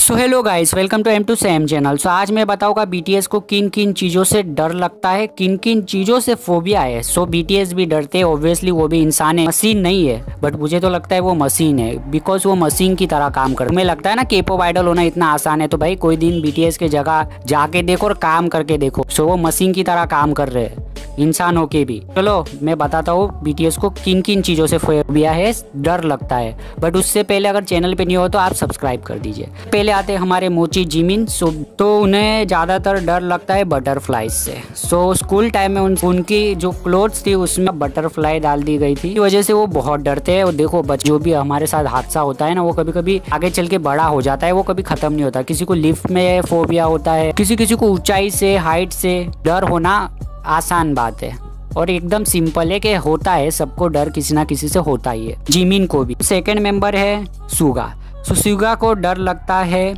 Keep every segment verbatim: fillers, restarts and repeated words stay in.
So hello guys, welcome to M two same channel. So आज मैं बताऊंगा BTS को किन किन चीज़ों से डर लगता है, किन किन चीज़ों से फोबिया है। सो बीटीएस भी डरते हैं, ऑब्वियसली वो भी इंसान है, मशीन नहीं है। बट मुझे तो लगता है वो मशीन है, बिकॉज वो मशीन की तरह काम करता है। तुम्हें लगता है ना के-पॉप आइडल होना इतना आसान है, तो भाई कोई दिन बीटीएस की जगह जाके देखो और काम करके देखो। सो वो मशीन की तरह काम कर रहे हैं, इंसान होके भी। चलो मैं बताता हूँ बीटीएस को किन किन चीज़ों से फोबिया है, डर लगता है। बट उससे पहले अगर चैनल पे नहीं हो तो आप सब्सक्राइब कर दीजिए। पहले आते हैं हमारे मोची जिमिन। सो तो उन्हें ज़्यादातर डर लगता है बटरफ्लाई से। सो स्कूल टाइम में उन, उनकी जो क्लोथ्स थी उसमें बटरफ्लाई डाल दी गई थी, इस वजह से वो बहुत डरते हैं। और देखो जो भी हमारे साथ हादसा होता है ना, वो कभी कभी आगे चल के बड़ा हो जाता है, वो कभी खत्म नहीं होता। किसी को लिफ्ट में फोबिया होता है, किसी किसी को ऊंचाई से, हाइट से डर होना आसान बात है और एकदम सिंपल है कि होता है, सबको डर किसी ना किसी से होता ही है, जिमिन को भी। सेकंड मेंबर है सुगा। सो सुगा को डर लगता है,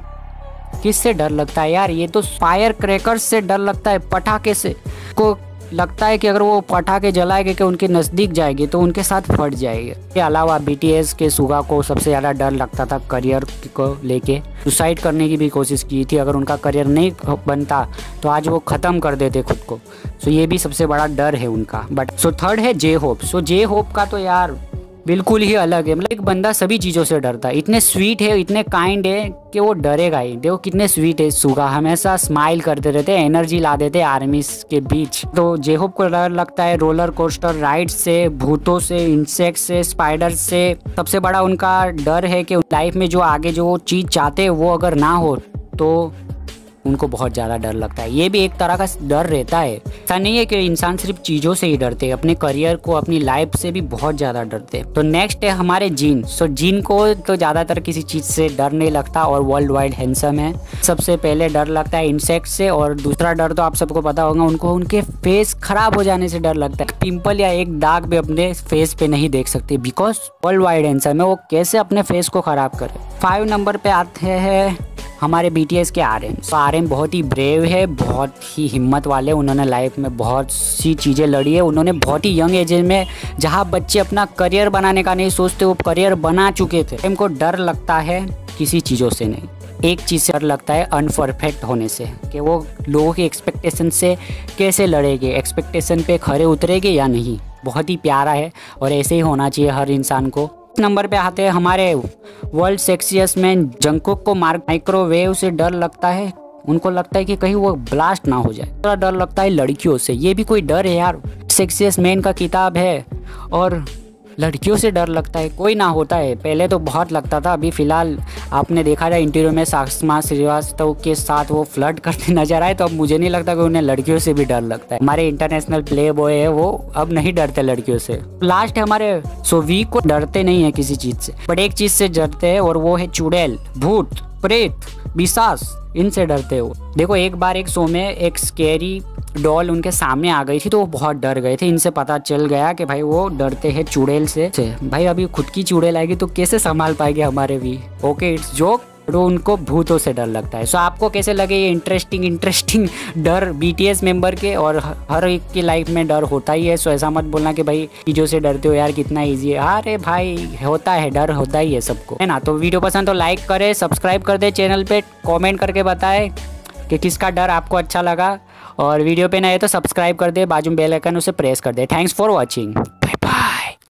किससे डर लगता है यार? ये तो फायर क्रैकर्स से डर लगता है, पटाखे से। को लगता है कि अगर वो पटाखे जलाएंगे कि उनके नज़दीक जाएंगे तो उनके साथ फट जाएंगे। इसके अलावा बीटीएस के सुगा को सबसे ज़्यादा डर लगता था करियर को लेके। सुसाइड करने की भी कोशिश की थी, अगर उनका करियर नहीं बनता तो आज वो ख़त्म कर देते खुद को। सो ये भी सबसे बड़ा डर है उनका। बट सो थर्ड है जे होप। सो जे होप का तो यार बिल्कुल ही अलग है। मतलब एक बंदा सभी चीज़ों से डरता है, इतने स्वीट है, इतने काइंड है कि वो डरेगा ही। देखो कितने स्वीट है सुगा, हमेशा स्माइल करते रहते हैं, एनर्जी ला देते हैं आर्मी के बीच। तो जे होप को डर लगता है रोलर कोस्टर राइड से, भूतों से, इंसेक्ट से, स्पाइडर से। सबसे बड़ा उनका डर है कि लाइफ में जो आगे जो चीज़ चाहते हैं वो अगर ना हो तो उनको बहुत ज़्यादा डर लगता है। ये भी एक तरह का डर रहता है। ऐसा नहीं है कि इंसान सिर्फ चीज़ों से ही डरते हैं, अपने करियर को, अपनी लाइफ से भी बहुत ज़्यादा डरते हैं। तो नेक्स्ट है हमारे जीन। सो जीन को तो ज़्यादातर किसी चीज़ से डर नहीं लगता और वर्ल्ड वाइड हैंडसम है। सबसे पहले डर लगता है इंसेक्ट से, और दूसरा डर तो आप सबको पता होगा, उनको उनके फेस खराब हो जाने से डर लगता है। पिंपल या एक दाग भी अपने फेस पे नहीं देख सकते, बिकॉज वर्ल्ड वाइड हैंडसम है, वो कैसे अपने फेस को खराब करे। फाइव नंबर पे आते हैं हमारे बीटीएस के आर एम। तो आर एम बहुत ही ब्रेव है, बहुत ही हिम्मत वाले। उन्होंने लाइफ में बहुत सी चीज़ें लड़ी है। उन्होंने बहुत ही यंग एज में, जहाँ बच्चे अपना करियर बनाने का नहीं सोचते, वो करियर बना चुके थे। इनको डर लगता है किसी चीज़ों से नहीं, एक चीज़ से डर लगता है अनपरफेक्ट होने से, कि वो लोगों की एक्सपेक्टेशन से कैसे लड़ेंगे, एक्सपेक्टेशन पे खरे उतरेंगे या नहीं। बहुत ही प्यारा है और ऐसे ही होना चाहिए हर इंसान को। नंबर पे आते हैं हमारे वर्ल्ड सेक्सियस मैन जंगकुक को। माइक्रोवेव से डर लगता है, उनको लगता है कि कहीं वो ब्लास्ट ना हो जाए। थोड़ा डर लगता है लड़कियों से, ये भी कोई डर है यार? सेक्सियस मैन का किताब है और लड़कियों से डर लगता है, कोई ना होता है। पहले तो बहुत लगता था, अभी फिलहाल आपने देखा था इंटरव्यू में साक्षमा श्रीवास्तव के साथ वो फ्लर्ट करते नजर आए, तो अब मुझे नहीं लगता कि उन्हें लड़कियों से भी डर लगता है। हमारे इंटरनेशनल प्ले बॉय है, वो अब नहीं डरते लड़कियों से। लास्ट है हमारे सोवी को डरते नहीं है किसी चीज़ से, बट एक चीज़ से डरते हैं और वो है चुड़ैल, भूत, प्रेत, पिशाच, इनसे डरते हो। देखो एक बार एक शो में एक स्केरी डॉल उनके सामने आ गई थी, तो वो बहुत डर गए थे। इनसे पता चल गया कि भाई वो डरते हैं चुड़ैल से। भाई अभी खुद की चुड़ैल आएगी तो कैसे संभाल पाएंगे हमारे भी? Okay it's joke. तो उनको भूतों से डर लगता है। सो आपको कैसे लगे ये इंटरेस्टिंग इंटरेस्टिंग डर बीटीएस मेंबर के? और हर एक की लाइफ में डर होता ही है। सो ऐसा मत बोलना कि भाई चीज़ों से डरते हो यार, कितना ईजी है। अरे भाई होता है, डर होता ही है सबको, है ना? तो वीडियो पसंद तो लाइक करे, सब्सक्राइब कर दे चैनल पे, कॉमेंट करके बताए कि किसका डर आपको अच्छा लगा। और वीडियो पे नए तो सब्सक्राइब कर दे, बाजू में बेल आइकन उसे प्रेस कर दे। Thanks for watching, bye bye.